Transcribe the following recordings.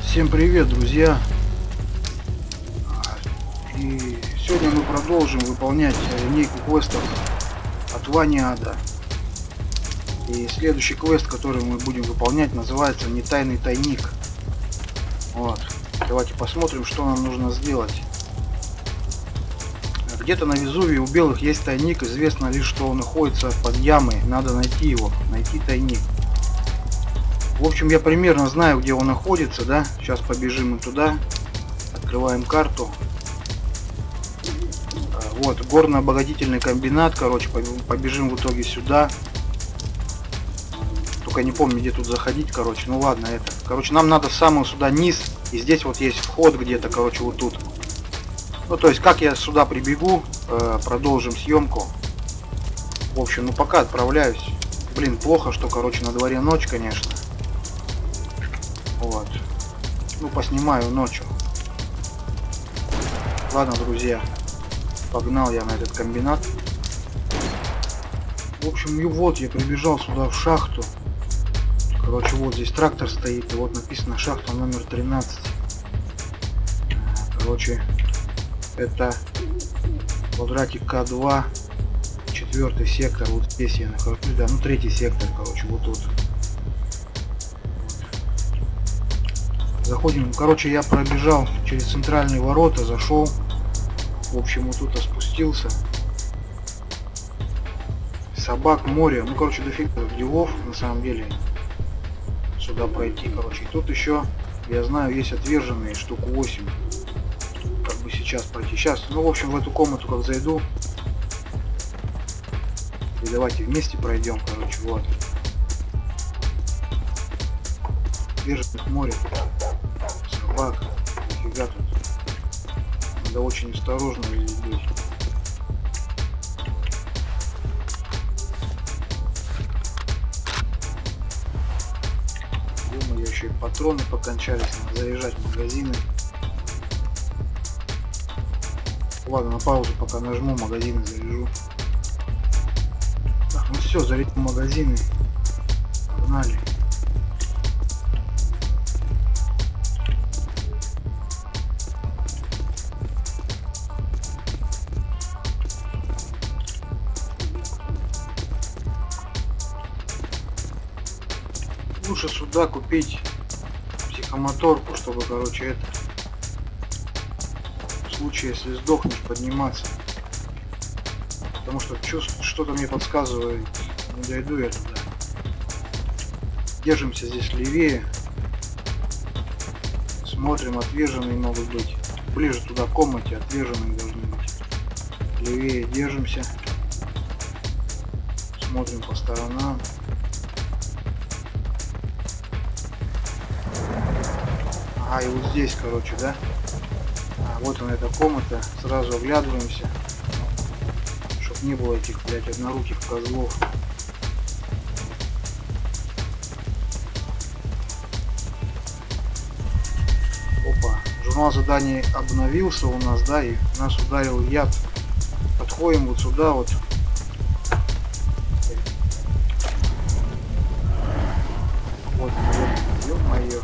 Всем привет, друзья! И сегодня мы продолжим выполнять линейку квестов от Ваниада. И следующий квест, который мы будем выполнять, называется «Не тайный тайник». Вот. Давайте посмотрим, что нам нужно сделать. Где-то на Везувии у белых есть тайник. Известно лишь, что он находится под ямой. Надо найти его, найти тайник. В общем, я примерно знаю, где он находится, да? Сейчас побежим мы туда. Открываем карту. Вот, горно-обогатительный комбинат. Короче, побежим в итоге сюда. Только не помню, где тут заходить, короче. Ну ладно, это. Короче, нам надо самый сюда низ. И здесь вот есть вход где-то, короче, вот тут. Ну, то есть, как я сюда прибегу, продолжим съемку. В общем, ну пока отправляюсь. Блин, плохо, что, короче, на дворе ночь, конечно. Вот. Ну, поснимаю ночью. Ладно, друзья. Погнал я на этот комбинат. В общем, и вот я прибежал сюда в шахту. Короче, вот здесь трактор стоит. И вот написано шахта номер 13. Короче, это квадратик К2. 4-й сектор. Вот здесь я нахожусь. Да, ну 3-й сектор, короче, вот тут. Заходим. Короче, я пробежал через центральные ворота, зашел. В общем, вот тут спустился. Собак, море. Ну, короче, дофига делов, на самом деле. Сюда пройти, короче. И тут еще, я знаю, есть отверженные, штук 8. Как бы сейчас пройти. Сейчас, ну, в общем, в эту комнату как зайду. И давайте вместе пройдем, короче, вот. Отверженных море. Собак. Нифига тут. Надо очень осторожно здесь быть. Думаю, еще и патроны покончались. Надо заряжать магазины. Ладно, на паузу пока нажму, магазины заряжу. Так, ну все, зарядил магазины. Погнали. Лучше сюда купить психомоторку, чтобы, короче, это в случае, если сдохнешь, подниматься. Потому что чувство, что-то мне подсказывает, не дойду я туда. Держимся здесь левее. Смотрим, отверженные могут быть. Ближе туда к комнате, отверженные должны быть. Левее держимся. Смотрим по сторонам. А, и вот здесь, короче, да? Вот она, эта комната. Сразу оглядываемся. Чтоб не было этих, блядь, одноруких козлов. Опа. Журнал заданий обновился у нас, да? И нас ударил яд. Подходим вот сюда вот. Вот, ё-моё.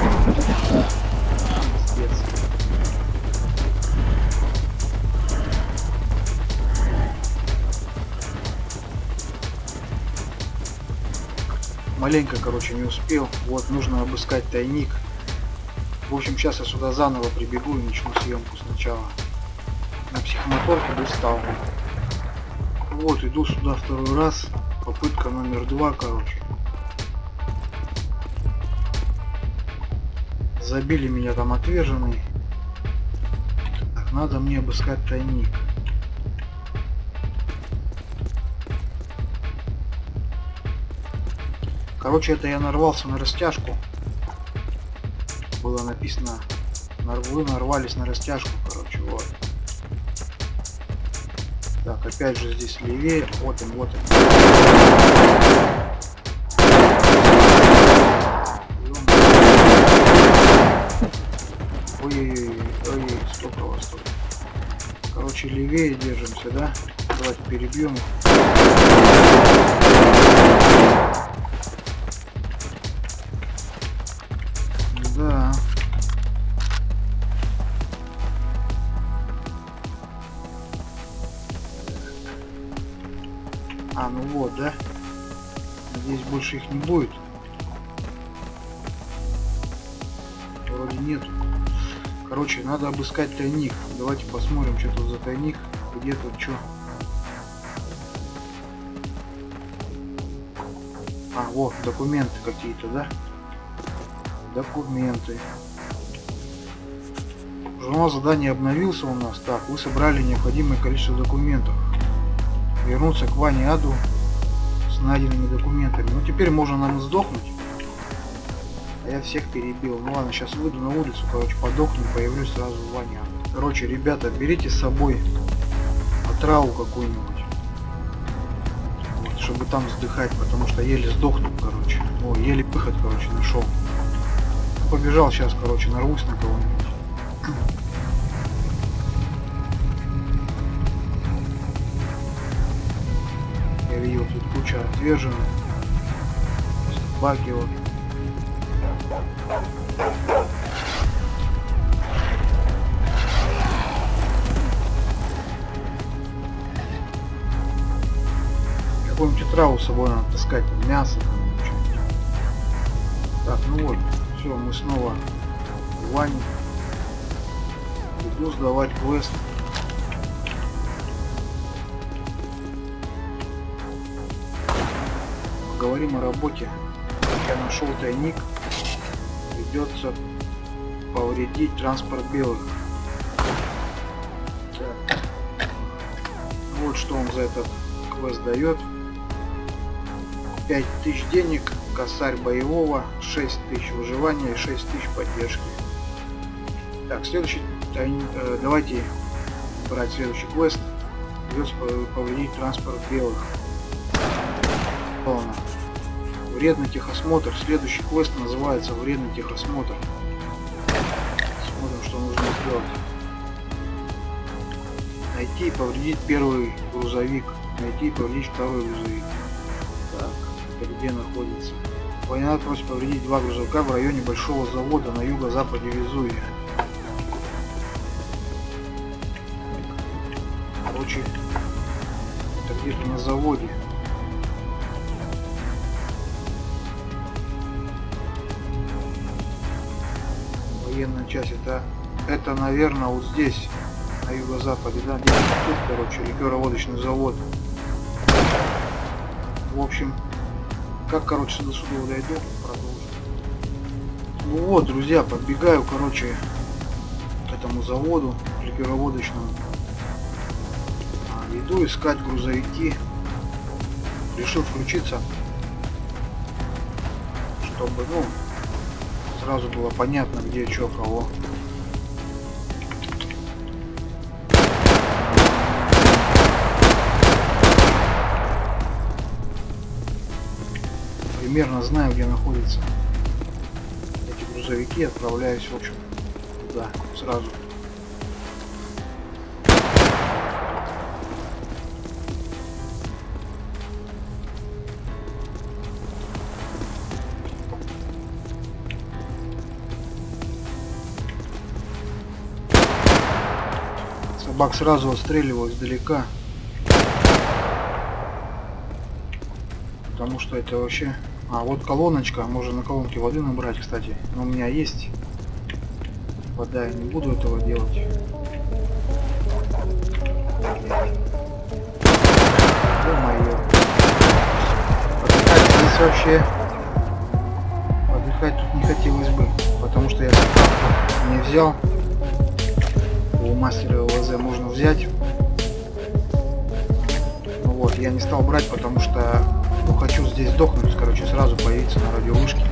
Маленько, короче, не успел. Вот, нужно обыскать тайник. В общем, сейчас я сюда заново прибегу и начну съемку сначала. На психомоторке достал. Вот, иду сюда второй раз. Попытка номер 2, короче. Забили меня там отверженные. Так, надо мне обыскать тайник. Короче, это я нарвался на растяжку. Было написано, вы нарвались на растяжку, короче, вот. Так, опять же здесь левее. Вот он, вот он. Ой-ой-ой, столько вас тут. Короче, левее держимся, да? Давайте перебьем их. Да. А, ну вот, да? Надеюсь, больше их не будет. Вроде нету. Короче, надо обыскать тайник. Давайте посмотрим, что тут за тайник. Где тут что. А, вот, документы какие-то, да? Документы. Журнал заданий обновился у нас. Так, вы собрали необходимое количество документов. Вернуться к Ване Аду с найденными документами. Ну, теперь можно нам сдохнуть. А я всех перебил. Ну ладно, сейчас выйду на улицу, короче, подохну, появлюсь сразу в Ване Аду. Короче, ребята, берите с собой отраву какую-нибудь. Вот, чтобы там вздыхать, потому что еле сдохну, короче. О, еле выход, короче, нашел. Побежал сейчас, короче, нарвусь на кого-нибудь. Я видел тут куча отверженных. Баги вот. Какую-нибудь траву с собой надо таскать, мясо там, что-нибудь. Так, ну вот, все, мы снова в Ване. Иду сдавать квест. Поговорим о работе. Я нашел тайник. Придется повредить транспорт белых. Так. Вот что он за этот квест дает. 5000 денег, косарь боевого, 6000 выживания и 6000 поддержки. Так, следующий давайте брать следующий квест. Придется повредить транспорт белых. Ладно. Вредный техосмотр. Следующий квест называется вредный техосмотр. Смотрим, что нужно сделать. Найти и повредить первый грузовик. Найти и повредить второй грузовик. Так, это где находится? Война просит повредить 2 грузовика в районе большого завода на юго-западе Везувия. Короче, это где-то на заводе. Военная часть, это наверное вот здесь, на юго-западе, да, где-то тут, короче, ликероводочный завод. В общем, как, короче, до сюда дойду, продолжим. Ну вот, друзья, подбегаю, короче, к этому заводу ликероводочному. Иду искать грузовики. Решил включиться, чтобы, ну, сразу было понятно, где что, кого. Примерно знаю, где находятся эти грузовики. Отправляюсь, в общем, туда сразу. Собак сразу отстреливаю издалека, потому что это вообще... А, вот колоночка, можно на колонке воды набрать, кстати, но у меня есть вода, я не буду этого делать. Ё-моё. Отдыхать здесь вообще... Отдыхать тут не хотелось бы, потому что я не взял. У мастера ЛВЗ можно взять. Ну вот, я не стал брать, потому что, ну, хочу здесь сдохнуть, короче, сразу появиться на радиовышке.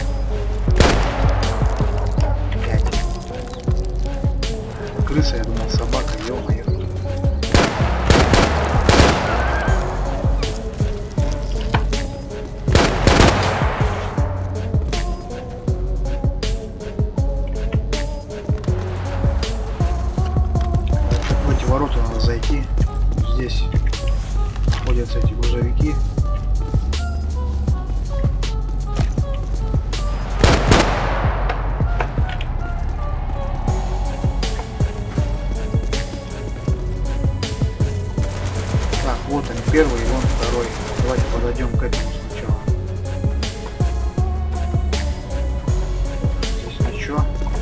Крыса, я думал, собака, ё-моё. Ворота надо зайти. Здесь находятся эти грузовики. Так, Так, вот он первый, и вон второй. Давайте подойдем к этому сначала. Здесь ничего.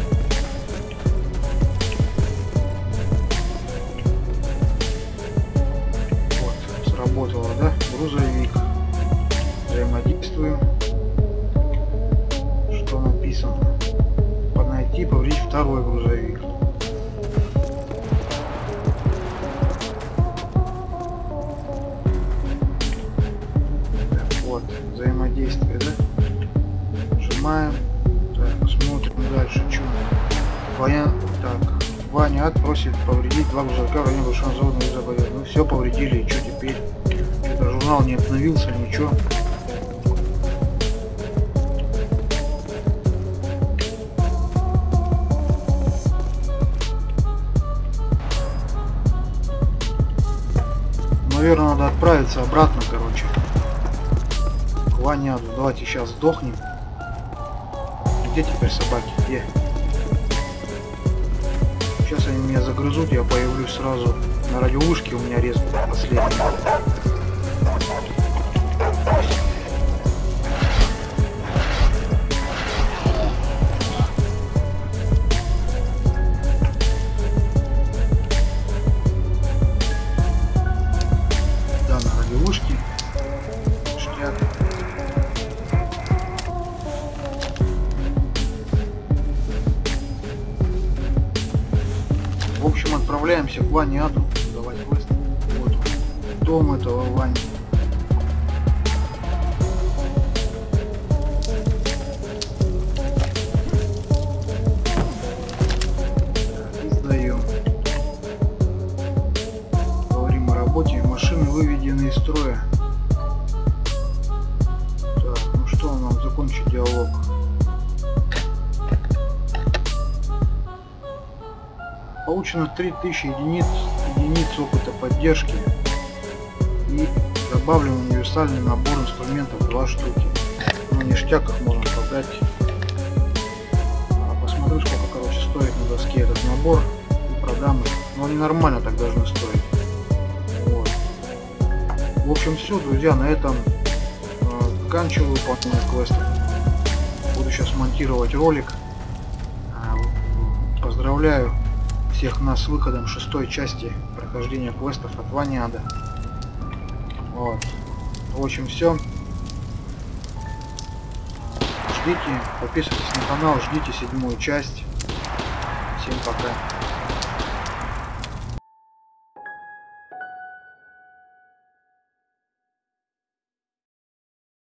Вот, сработало, да? Грузовик. Взаимодействуем. Что написано? Найти, повредить второй грузовик. Так, вот, взаимодействие, да? Нажимаем. Так, смотрим дальше, что. Так, Ваня просит повредить два грузовика в районе большого завода. Ну все, повредили, и что теперь? Что-то журнал не обновился, ничего. Наверное, надо отправиться обратно, короче, к Ваняду. Давайте сейчас сдохнем. Где теперь собаки? Где? Сейчас они меня загрызут, я появлюсь сразу на радиовышке, у меня рез последний. В общем, отправляемся к Ваняду. Давай квест. Вот дом этого Вани. Издаем. Говорим о работе. Машины выведены из строя. Так, ну что нам закончить диалог? Получено 3000 единиц опыта поддержки и добавлен универсальный набор инструментов 2 штуки. На ништяках можно продать. Посмотрю, сколько, короче, стоит на доске этот набор, и продам их. Но они нормально так должны стоить. Вот. В общем, все, друзья, на этом заканчиваю выполнение квестов. Буду сейчас монтировать ролик. Поздравляю всех нас с выходом 6-й части прохождения квестов от Ваняда. Вот. В общем, все. Ждите, подписывайтесь на канал, ждите 7-ю часть. Всем пока.